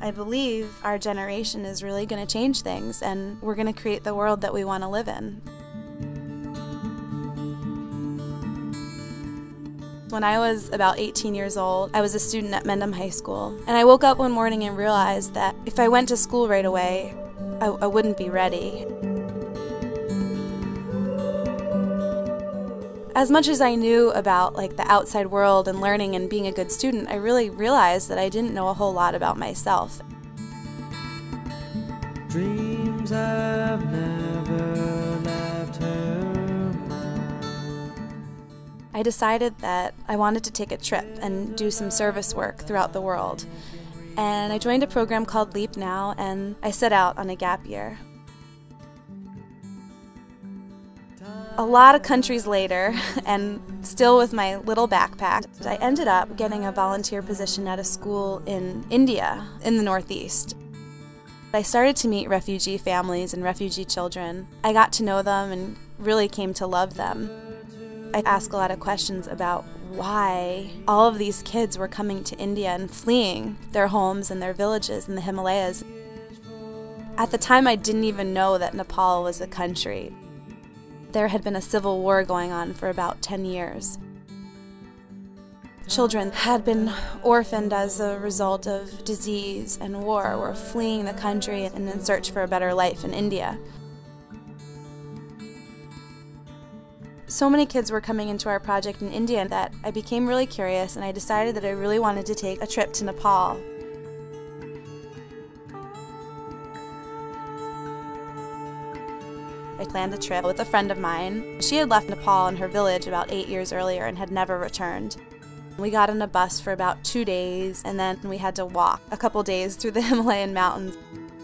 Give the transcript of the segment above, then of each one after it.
I believe our generation is really going to change things, and we're going to create the world that we want to live in. When I was about 18 years old, I was a student at Mendham High School, and I woke up one morning and realized that if I went to school right away, I wouldn't be ready. As much as I knew about the outside world and learning and being a good student, I really realized that I didn't know a whole lot about myself. Dreams have never left her mind. I decided that I wanted to take a trip and do some service work throughout the world. And I joined a program called Leap Now, and I set out on a gap year. A lot of countries later, and still with my little backpack, I ended up getting a volunteer position at a school in India, in the Northeast. I started to meet refugee families and refugee children. I got to know them and really came to love them. I asked a lot of questions about why all of these kids were coming to India and fleeing their homes and their villages in the Himalayas. At the time, I didn't even know that Nepal was a country. There had been a civil war going on for about 10 years. Children had been orphaned as a result of disease and war, were fleeing the country and in search for a better life in India. So many kids were coming into our project in India that I became really curious, and I decided that I really wanted to take a trip to Nepal. I planned a trip with a friend of mine. She had left Nepal and her village about 8 years earlier and had never returned. We got on a bus for about 2 days, and then we had to walk a couple days through the Himalayan mountains.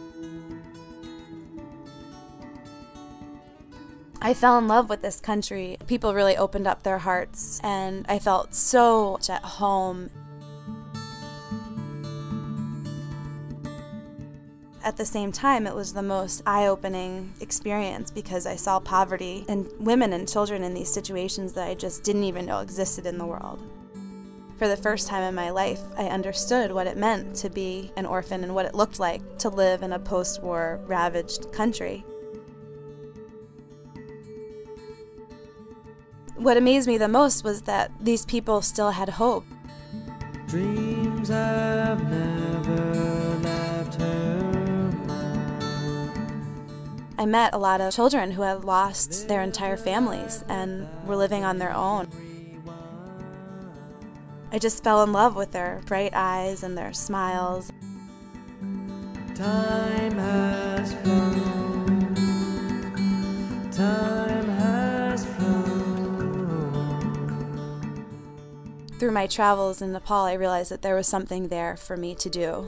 I fell in love with this country. People really opened up their hearts, and I felt so much at home. At the same time, it was the most eye-opening experience because I saw poverty and women and children in these situations that I just didn't even know existed in the world. For the first time in my life, I understood what it meant to be an orphan and what it looked like to live in a post-war ravaged country. What amazed me the most was that these people still had hope. Dreams have never left her. I met a lot of children who had lost their entire families and were living on their own. I just fell in love with their bright eyes and their smiles. Time has flown. Time has flown. Through my travels in Nepal, I realized that there was something there for me to do.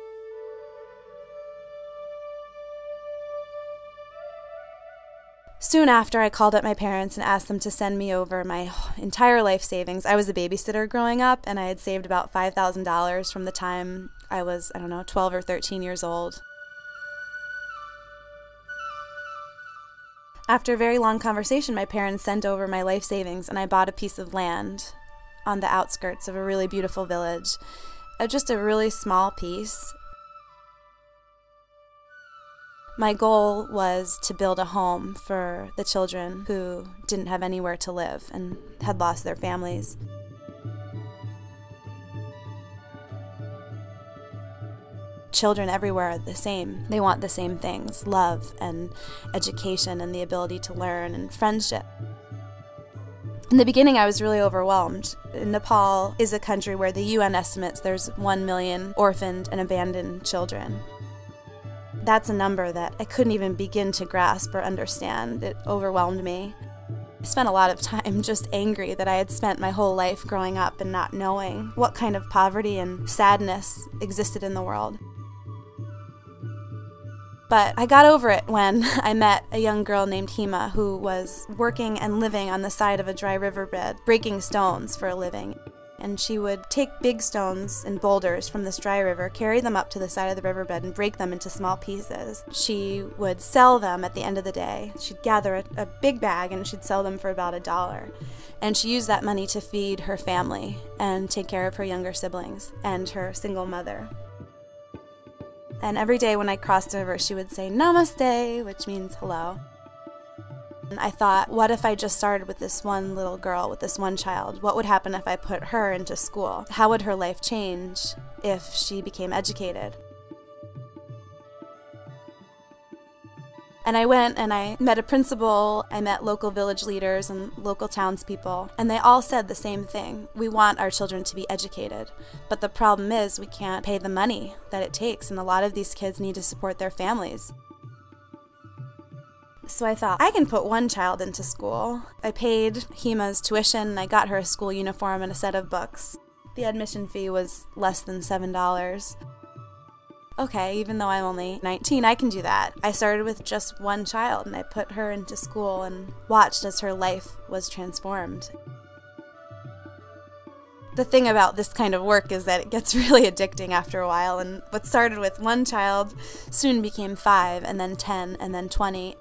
Soon after, I called up my parents and asked them to send me over my entire life savings. I was a babysitter growing up, and I had saved about $5,000 from the time I was, 12 or 13 years old. After a very long conversation, my parents sent over my life savings, and I bought a piece of land on the outskirts of a really beautiful village. Just a really small piece. My goal was to build a home for the children who didn't have anywhere to live and had lost their families. Children everywhere are the same. They want the same things: love and education and the ability to learn and friendship. In the beginning, I was really overwhelmed. Nepal is a country where the UN estimates there's 1 million orphaned and abandoned children. That's a number that I couldn't even begin to grasp or understand. It overwhelmed me. I spent a lot of time just angry that I had spent my whole life growing up and not knowing what kind of poverty and sadness existed in the world. But I got over it when I met a young girl named Hema who was working and living on the side of a dry riverbed, breaking stones for a living. And she would take big stones and boulders from this dry river, carry them up to the side of the riverbed, and break them into small pieces. She would sell them at the end of the day. She'd gather a big bag and she'd sell them for about $1. And she used that money to feed her family and take care of her younger siblings and her single mother. And every day when I crossed over, she would say, "Namaste," which means hello. And I thought, what if I just started with this one little girl, with this one child? What would happen if I put her into school? How would her life change if she became educated? And I went and I met a principal, I met local village leaders and local townspeople, and they all said the same thing. We want our children to be educated, but the problem is we can't pay the money that it takes, and a lot of these kids need to support their families. So I thought, I can put one child into school. I paid Hima's tuition, and I got her a school uniform and a set of books. The admission fee was less than $7. Okay, even though I'm only 19, I can do that. I started with just one child, and I put her into school and watched as her life was transformed. The thing about this kind of work is that it gets really addicting after a while, and what started with one child soon became 5, and then 10, and then 20.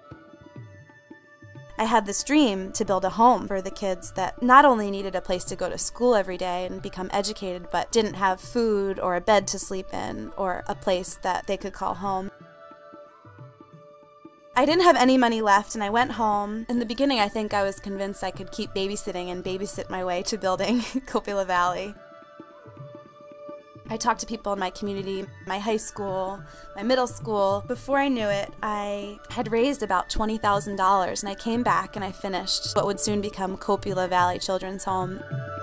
I had this dream to build a home for the kids that not only needed a place to go to school every day and become educated, but didn't have food or a bed to sleep in or a place that they could call home. I didn't have any money left, and I went home. In the beginning, I think I was convinced I could keep babysitting and babysit my way to building Kopila Valley. I talked to people in my community, my high school, my middle school. Before I knew it, I had raised about $20,000, and I came back and I finished what would soon become Kopila Valley Children's Home.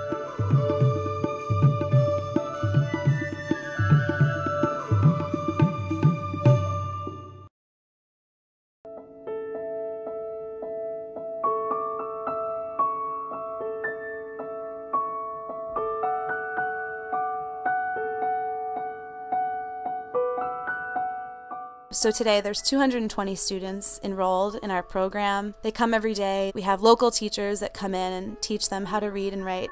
So today there's 220 students enrolled in our program. They come every day. We have local teachers that come in and teach them how to read and write.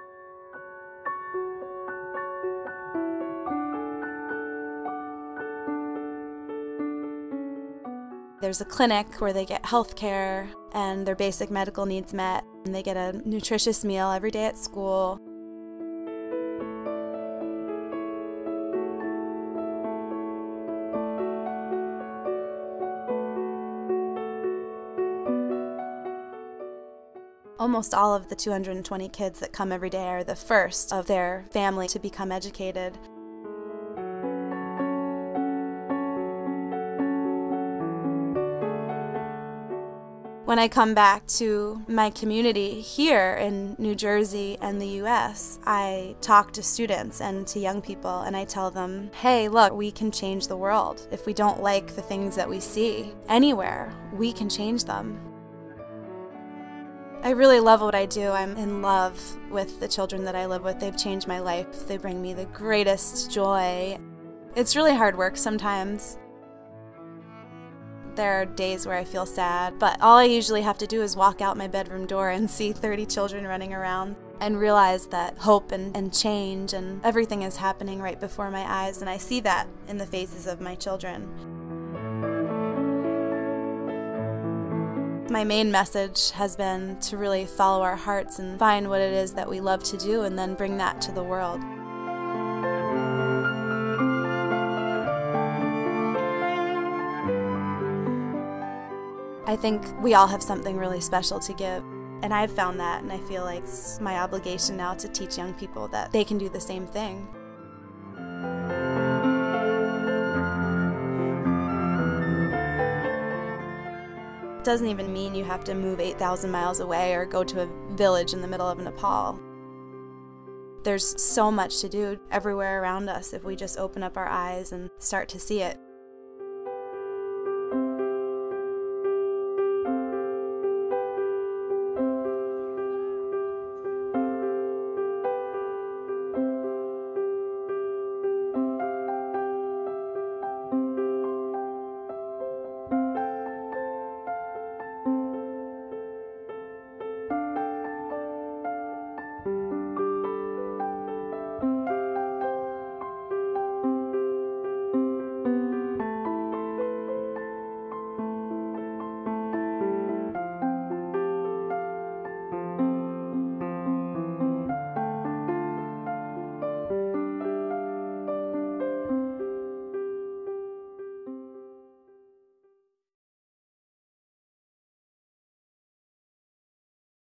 There's a clinic where they get health care and their basic medical needs met, and they get a nutritious meal every day at school. Almost all of the 220 kids that come every day are the first of their family to become educated. When I come back to my community here in New Jersey and the US, I talk to students and to young people, and I tell them, hey, look, we can change the world. If we don't like the things that we see anywhere, we can change them. I really love what I do. I'm in love with the children that I live with. They've changed my life. They bring me the greatest joy. It's really hard work sometimes. There are days where I feel sad, but all I usually have to do is walk out my bedroom door and see 30 children running around and realize that hope and change and everything is happening right before my eyes, and I see that in the faces of my children. My main message has been to really follow our hearts and find what it is that we love to do and then bring that to the world. I think we all have something really special to give, and I've found that, and I feel like it's my obligation now to teach young people that they can do the same thing. It doesn't even mean you have to move 8,000 miles away or go to a village in the middle of Nepal. There's so much to do everywhere around us if we just open up our eyes and start to see it.